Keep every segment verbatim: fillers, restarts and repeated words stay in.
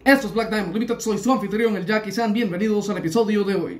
Esto es Black Diamond Limited, soy su anfitrión, el Jack, y sean bienvenidos al episodio de hoy.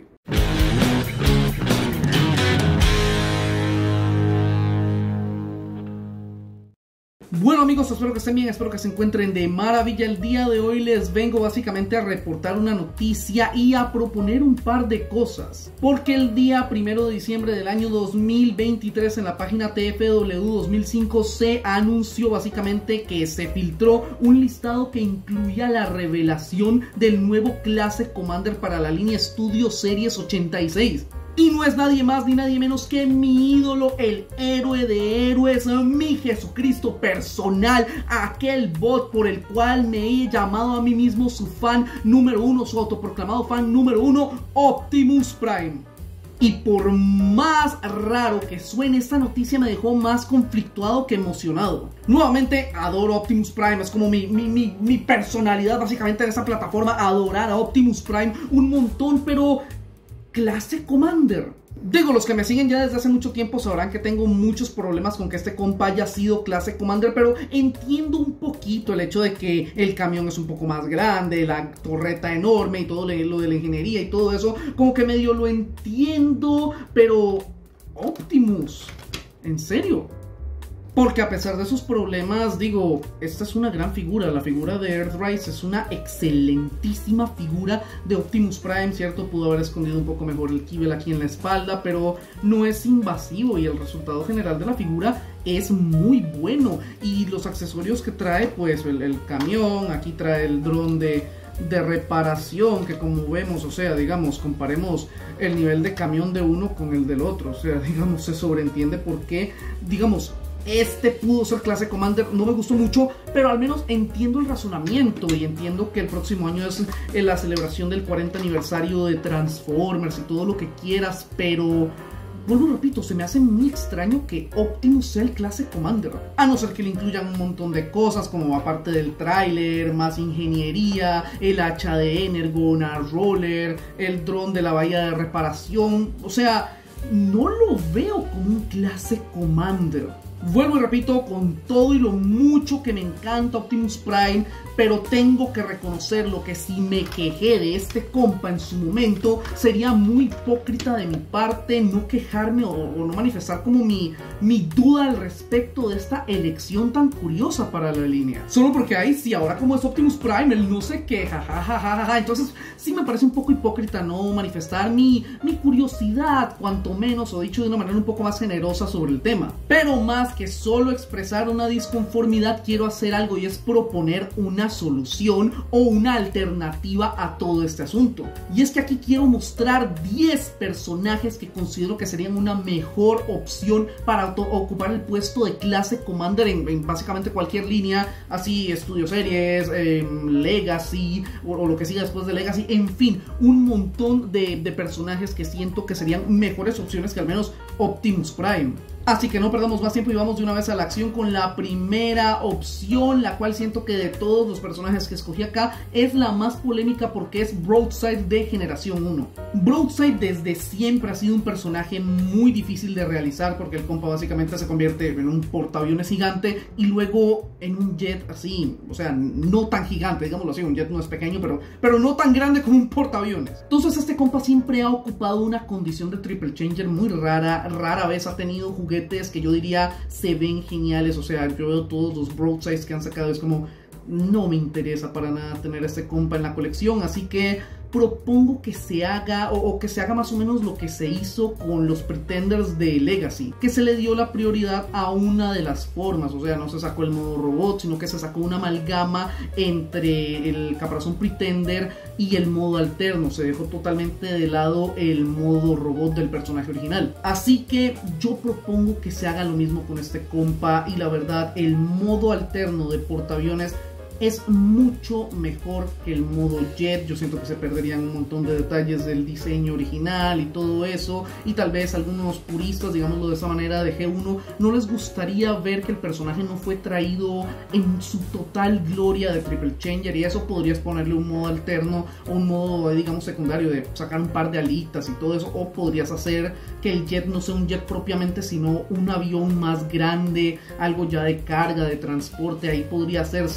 Bueno amigos, espero que estén bien, espero que se encuentren de maravilla. El día de hoy les vengo básicamente a reportar una noticia y a proponer un par de cosas. Porque el día primero de diciembre del año dos mil veintitrés en la página T F W dos mil cinco se anunció básicamente que se filtró un listado que incluía la revelación del nuevo Classic Commander para la línea Studio Series ochenta y seis. Y no es nadie más ni nadie menos que mi ídolo, el héroe de héroes, mi Jesucristo personal, aquel bot por el cual me he llamado a mí mismo su fan número uno, su autoproclamado fan número uno, Optimus Prime. Y por más raro que suene, esta noticia me dejó más conflictuado que emocionado. Nuevamente adoro Optimus Prime, es como mi, mi, mi, mi personalidad básicamente en esta plataforma, adorar a Optimus Prime un montón, pero... Classic Commander. Digo, los que me siguen ya desde hace mucho tiempo sabrán que tengo muchos problemas con que este compa haya sido Classic Commander, pero entiendo un poquito el hecho de que el camión es un poco más grande, la torreta enorme y todo lo de la ingeniería y todo eso, como que medio lo entiendo, pero Optimus, ¿en serio? Porque a pesar de sus problemas, digo, esta es una gran figura. La figura de Earthrise es una excelentísima figura de Optimus Prime, ¿cierto? Pudo haber escondido un poco mejor el kibble aquí en la espalda, pero no es invasivo y el resultado general de la figura es muy bueno. Y los accesorios que trae, pues el, el camión, aquí trae el dron de... de reparación, que como vemos, o sea, digamos, comparemos el nivel de camión de uno con el del otro, o sea, digamos, se sobreentiende por qué, digamos, este pudo ser Classic Commander. No me gustó mucho, pero al menos entiendo el razonamiento y entiendo que el próximo año es la celebración del cuarenta aniversario de Transformers y todo lo que quieras, pero... vuelvo y repito, se me hace muy extraño que Optimus sea el Classic Commander. A no ser que le incluyan un montón de cosas, como aparte del tráiler, más ingeniería, el hacha de Energon, el roller, el dron de la bahía de reparación. O sea, no lo veo como un Classic Commander. Vuelvo y repito, con todo y lo mucho que me encanta Optimus Prime, pero tengo que reconocerlo que si me quejé de este compa en su momento, sería muy hipócrita de mi parte no quejarme o, o no manifestar como mi, mi duda al respecto de esta elección tan curiosa para la línea. Solo porque ahí sí, ahora como es Optimus Prime, él no se queja, jajajaja. Entonces sí me parece un poco hipócrita no manifestar mi, mi curiosidad, cuanto menos, o dicho de una manera un poco más generosa sobre el tema. Pero más que solo expresar una disconformidad, quiero hacer algo y es proponer una solución o una alternativa a todo este asunto. Y es que aquí quiero mostrar diez personajes que considero que serían una mejor opción para ocupar el puesto de Classic Commander en, en básicamente cualquier línea, así Studio Series, eh, Legacy o, o lo que siga después de Legacy, en fin, un montón de, de personajes que siento que serían mejores opciones que al menos Optimus Prime. Así que no perdamos más tiempo y vamos de una vez a la acción con la primera opción, la cual siento que de todos los personajes que escogí acá es la más polémica porque es Broadside de generación uno. Broadside desde siempre ha sido un personaje muy difícil de realizar porque el compa básicamente se convierte en un portaaviones gigante y luego en un jet así, o sea, no tan gigante, digámoslo así, un jet no es pequeño, pero, pero no tan grande como un portaaviones. Entonces este compa siempre ha ocupado una condición de triple changer muy rara, rara vez ha tenido juguetes que yo diría se ven geniales. O sea, yo veo todos los Broadsides que han sacado, es como no me interesa para nada tener a este compa en la colección, así que propongo que se haga o, o que se haga más o menos lo que se hizo con los Pretenders de Legacy, que se le dio la prioridad a una de las formas, o sea, no se sacó el modo robot, sino que se sacó una amalgama entre el caparazón Pretender y el modo alterno, se dejó totalmente de lado el modo robot del personaje original. Así que yo propongo que se haga lo mismo con este compa y la verdad el modo alterno de portaaviones es mucho mejor que el modo Jet. Yo siento que se perderían un montón de detalles del diseño original y todo eso, y tal vez algunos puristas, digámoslo de esa manera, de G uno no les gustaría ver que el personaje no fue traído en su total gloria de Triple Changer, y eso podrías ponerle un modo alterno o un modo, digamos, secundario de sacar un par de alitas y todo eso, o podrías hacer que el Jet no sea un Jet propiamente, sino un avión más grande, algo ya de carga, de transporte, ahí podría hacerse, pero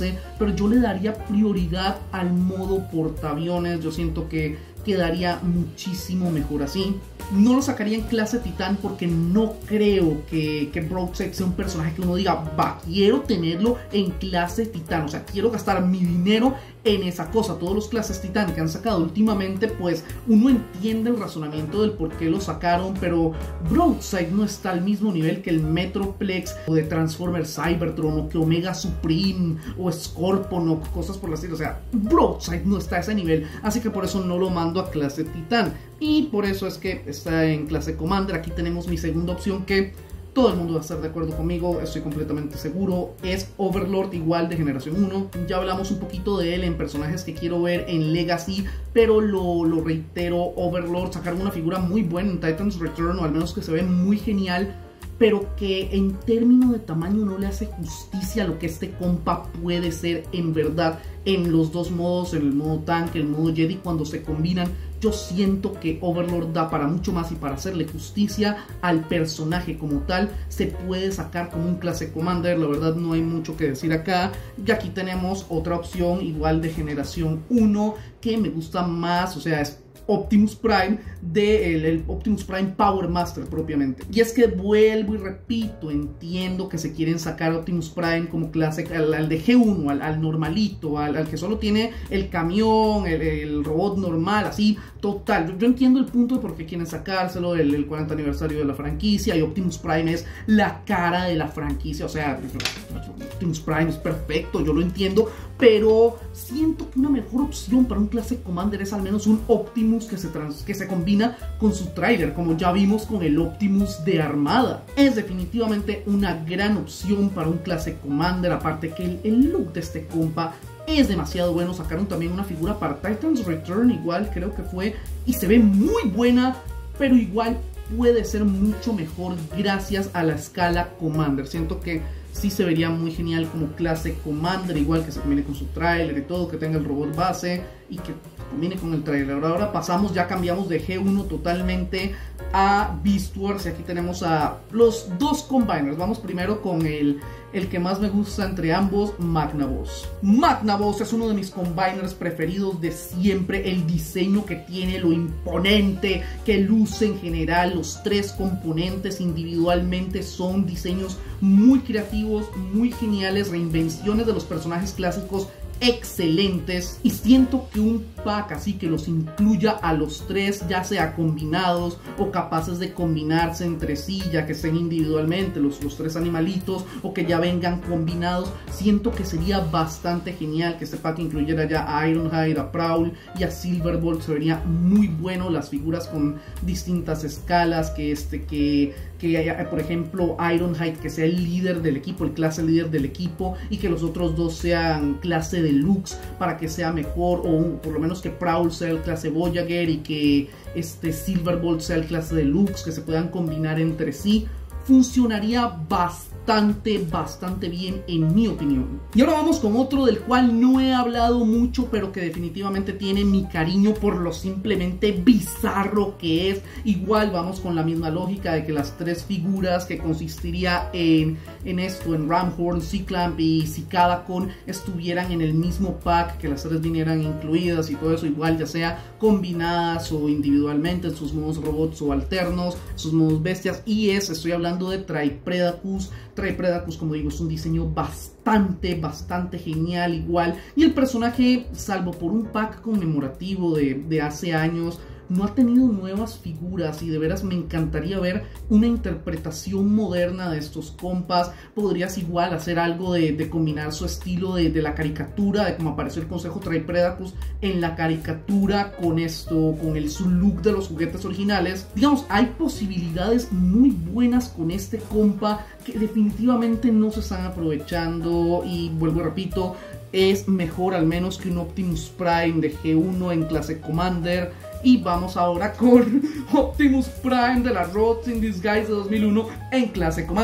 pero yo le daría prioridad al modo portaaviones. Yo siento que quedaría muchísimo mejor así. No lo sacaría en clase Titán porque no creo que, que Broadside sea un personaje que uno diga, va, quiero tenerlo en clase Titán, o sea, quiero gastar mi dinero en esa cosa. Todos los clases Titán que han sacado últimamente, pues uno entiende el razonamiento del por qué lo sacaron, pero Broadside no está al mismo nivel que el Metroplex o de Transformers Cybertron o que Omega Supreme o Scorpion o cosas por el estilo. O sea, Broadside no está a ese nivel, así que por eso no lo mando a clase Titán y por eso es que está en clase Commander. Aquí tenemos mi segunda opción, que todo el mundo va a estar de acuerdo conmigo, estoy completamente seguro. Es Overlord, igual de generación uno. Ya hablamos un poquito de él en personajes que quiero ver en Legacy, pero lo, lo reitero, Overlord sacaron una figura muy buena en Titan's Return, o al menos que se ve muy genial, pero que en términos de tamaño no le hace justicia a lo que este compa puede ser en verdad en los dos modos, en el modo tanque, el modo Jedi. Cuando se combinan, yo siento que Overlord da para mucho más, y para hacerle justicia al personaje como tal, se puede sacar como un clase Commander. La verdad no hay mucho que decir acá. Y aquí tenemos otra opción igual de generación uno que me gusta más, o sea, es Optimus Prime, de el, el Optimus Prime Power Master propiamente. Y es que vuelvo y repito, entiendo que se quieren sacar Optimus Prime como clase al, al de G uno, al, al normalito, al, al que solo tiene el camión, el, el robot normal, así, total. Yo, yo entiendo el punto de por qué quieren sacárselo, el, el cuarenta aniversario de la franquicia, y Optimus Prime es la cara de la franquicia, o sea, Optimus Prime es perfecto, yo lo entiendo, pero siento que una mejor opción para un clase Commander es al menos un Optimus que se, trans, que se combina con su tráiler, como ya vimos con el Optimus de Armada. Es definitivamente una gran opción para un clase Commander, aparte que el, el look de este compa es demasiado bueno. Sacaron también una figura para Titan's Return, igual creo que fue, y se ve muy buena, pero igual puede ser mucho mejor gracias a la escala Commander. Siento que sí se vería muy genial como clase Commander, igual que se combine con su tráiler y todo, que tenga el robot base y que combine con el tráiler. Ahora pasamos, ya cambiamos de G uno totalmente a Beast Wars, y aquí tenemos a los dos combiners. Vamos primero con el, el que más me gusta entre ambos, Magnavox. Magnavox es uno de mis combiners preferidos de siempre. El diseño que tiene, lo imponente que luce en general, los tres componentes individualmente son diseños muy creativos, muy geniales, reinvenciones de los personajes clásicos excelentes, y siento que un pack así que los incluya a los tres, ya sea combinados o capaces de combinarse entre sí, ya que estén individualmente los, los tres animalitos, o que ya vengan combinados, siento que sería bastante genial que este pack incluyera ya a Ironhide, a Prowl y a Silverbolt. Se vería muy bueno las figuras con distintas escalas, que este que que haya, por ejemplo, Ironhide que sea el líder del equipo, el clase líder del equipo, y que los otros dos sean clase deluxe para que sea mejor, o un, por lo menos que Prowl sea el clase Voyager y que este Silverbolt sea el clase deluxe, que se puedan combinar entre sí. Funcionaría bastante, bastante bien en mi opinión. Y ahora vamos con otro del cual no he hablado mucho, pero que definitivamente tiene mi cariño por lo simplemente bizarro que es. Igual vamos con la misma lógica de que las tres figuras, que consistiría en, en esto, en Ramhorn, C-Clamp y Cicadacon, estuvieran en el mismo pack, que las tres vinieran incluidas y todo eso, igual ya sea combinadas o individualmente en sus modos robots o alternos, sus modos bestias. Y es, estoy hablando de Tripredacus. Tripredacus, como digo, es un diseño bastante, bastante genial igual, y el personaje, salvo por un pack conmemorativo de, de hace años, no ha tenido nuevas figuras, y de veras me encantaría ver una interpretación moderna de estos compas. Podrías igual hacer algo de, de combinar su estilo de, de la caricatura, de cómo apareció el Consejo Tripredacus en la caricatura, con esto, con el su look de los juguetes originales. Digamos, hay posibilidades muy buenas con este compa que definitivamente no se están aprovechando, y vuelvo y repito, es mejor al menos que un Optimus Prime de G uno en clase Commander. Y vamos ahora con Optimus Prime de la Robots in Disguise de dos mil uno en clase Commander.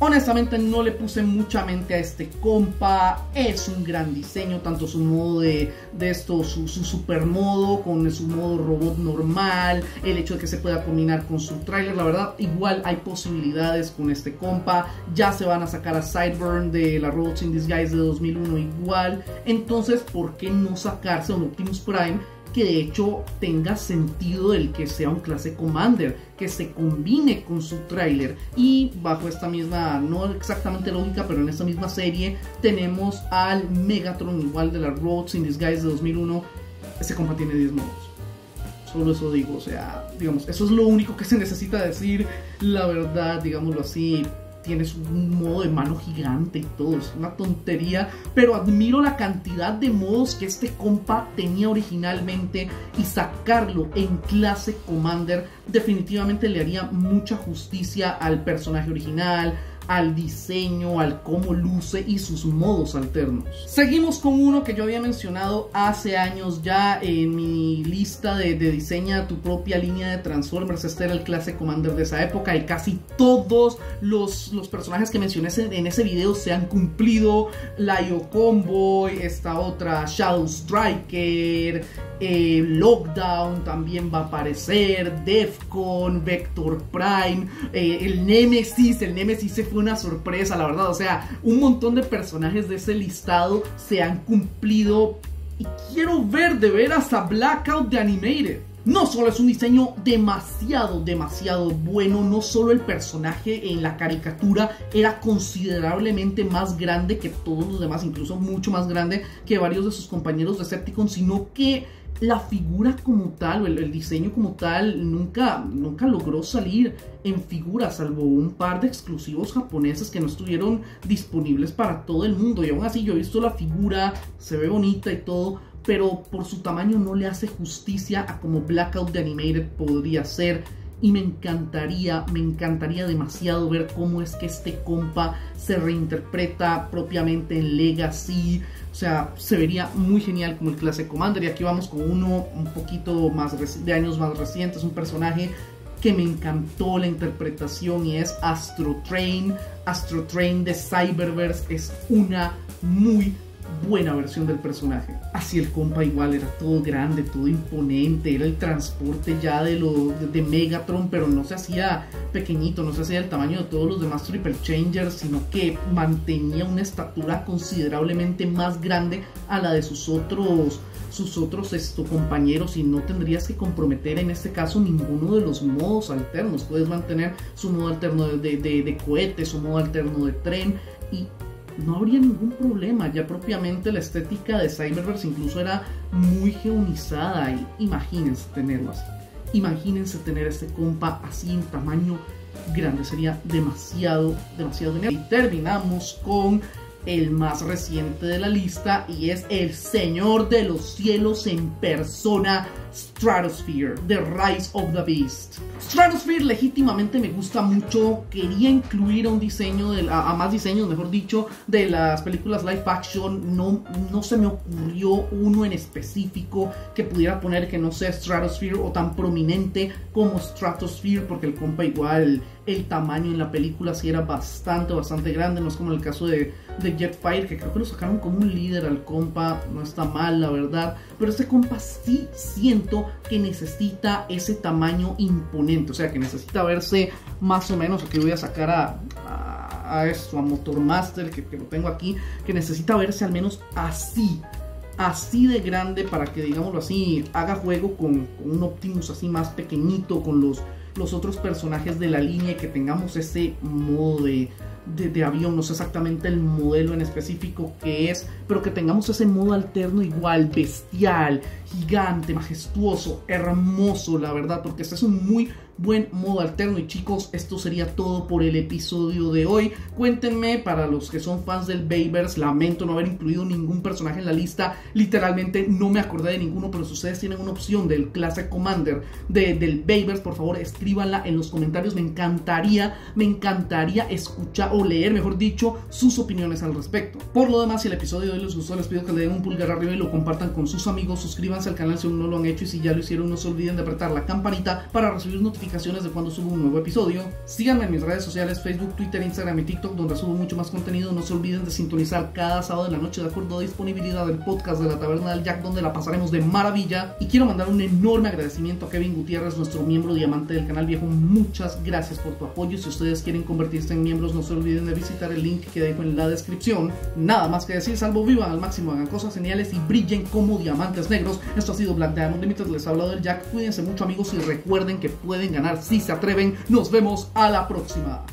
Honestamente no le puse mucha mente a este compa, es un gran diseño, tanto su modo de, de esto, su, su super modo con su modo robot normal, el hecho de que se pueda combinar con su tráiler, la verdad igual hay posibilidades con este compa, ya se van a sacar a Sideburn de la Robots in Disguise de dos mil uno igual, entonces ¿por qué no sacarse un Optimus Prime que de hecho tenga sentido el que sea un clase Commander, que se combine con su tráiler? Y bajo esta misma, no exactamente lógica, pero en esta misma serie tenemos al Megatron igual de la Robots in Disguise de dos mil uno. Ese compa tiene diez modos, solo eso digo, o sea, digamos, eso es lo único que se necesita decir, la verdad, digámoslo así. Tienes un modo de mano gigante y todo, es una tontería, pero admiro la cantidad de modos que este compa tenía originalmente y sacarlo en clase Commander definitivamente le haría mucha justicia al personaje original, al diseño, al cómo luce y sus modos alternos. Seguimos con uno que yo había mencionado hace años ya en mi lista de, de diseña tu propia línea de Transformers. Este era el clase Commander de esa época y casi todos los, los personajes que mencioné en ese video se han cumplido. Lio Convoy, esta otra Shadow Striker, eh, Lockdown también va a aparecer, Defcon, Vector Prime, eh, el Nemesis, el Nemesis se fue una sorpresa, la verdad, o sea, un montón de personajes de ese listado se han cumplido y quiero ver de veras a Blackout de Animated. No solo es un diseño demasiado, demasiado bueno, no solo el personaje en la caricatura era considerablemente más grande que todos los demás, incluso mucho más grande que varios de sus compañeros Decepticons, sino que la figura como tal, o el, el diseño como tal, nunca, nunca logró salir en figura, salvo un par de exclusivos japoneses que no estuvieron disponibles para todo el mundo. Y aún así yo he visto la figura, se ve bonita y todo, pero por su tamaño no le hace justicia a como Blackout de Animated podría ser. Y me encantaría, me encantaría demasiado ver cómo es que este compa se reinterpreta propiamente en Legacy. O sea, se vería muy genial como el clase Commander. Y aquí vamos con uno un poquito más de años más recientes, un personaje que me encantó la interpretación y es Astro Train. Astro Train de Cyberverse es una muy buena versión del personaje. Así el compa igual era todo grande, todo imponente, era el transporte ya de, lo, de, de Megatron, pero no se hacía pequeñito, no se hacía del tamaño de todos los demás Triple Changers, sino que mantenía una estatura considerablemente más grande a la de sus otros sus otros esto, compañeros, y no tendrías que comprometer en este caso ninguno de los modos alternos. Puedes mantener su modo alterno de, de, de, de cohete, su modo alterno de tren y no habría ningún problema. Ya propiamente la estética de Cyberverse incluso era muy geonizada y imagínense tenerlo así. Imagínense tener este compa así en tamaño grande, sería demasiado, demasiado genial. Y terminamos con el más reciente de la lista y es el señor de los cielos en persona, Stratosphere, The Rise of the Beast. Stratosphere legítimamente me gusta mucho. Quería incluir a un diseño, de la, a más diseños, mejor dicho, de las películas live action. No, no se me ocurrió uno en específico que pudiera poner que no sea Stratosphere o tan prominente como Stratosphere, porque el compa igual, el tamaño en la película sí era bastante, bastante grande. No es como el caso de, de Jetfire, que creo que lo sacaron como un líder al compa. No está mal, la verdad, pero este compa sí siento que necesita ese tamaño imponente, o sea que necesita verse más o menos. Aquí voy a sacar a, a, a esto, a Motormaster, que, que lo tengo aquí, que necesita verse al menos así, así de grande para que, digámoslo así, haga juego con, con un Optimus así más pequeñito, con los, los otros personajes de la línea, y que tengamos ese modo de De, de avión. No sé exactamente el modelo en específico que es, pero que tengamos ese modo alterno igual, bestial, gigante, majestuoso, hermoso, la verdad, porque este es un muy buen modo alterno. Y chicos, esto sería todo por el episodio de hoy. Cuéntenme, para los que son fans del Bayverse, lamento no haber incluido ningún personaje en la lista, literalmente no me acordé de ninguno, pero si ustedes tienen una opción del clase Commander de, del Bayverse, por favor escríbanla en los comentarios. Me encantaría, me encantaría escuchar o leer, mejor dicho, sus opiniones al respecto. Por lo demás, si el episodio de hoy les gustó, les pido que le den un pulgar arriba y lo compartan con sus amigos. Suscríbanse suscríbanse al canal si aún no lo han hecho, y si ya lo hicieron no se olviden de apretar la campanita para recibir notificaciones de cuando subo un nuevo episodio. Síganme en mis redes sociales, Facebook, Twitter, Instagram y TikTok, donde subo mucho más contenido. No se olviden de sintonizar cada sábado de la noche de acuerdo a disponibilidad del podcast de la Taberna del Jack, donde la pasaremos de maravilla. Y quiero mandar un enorme agradecimiento a Kevin Gutiérrez, nuestro miembro diamante del canal viejo. Muchas gracias por tu apoyo. Si ustedes quieren convertirse en miembros, no se olviden de visitar el link que dejo en la descripción. Nada más que decir, salvo vivan al máximo, hagan cosas geniales y brillen como diamantes negros. Esto ha sido Black Diamond Limited, les ha hablado del Jack. Cuídense mucho, amigos, y recuerden que pueden ganar si se atreven. Nos vemos a la próxima.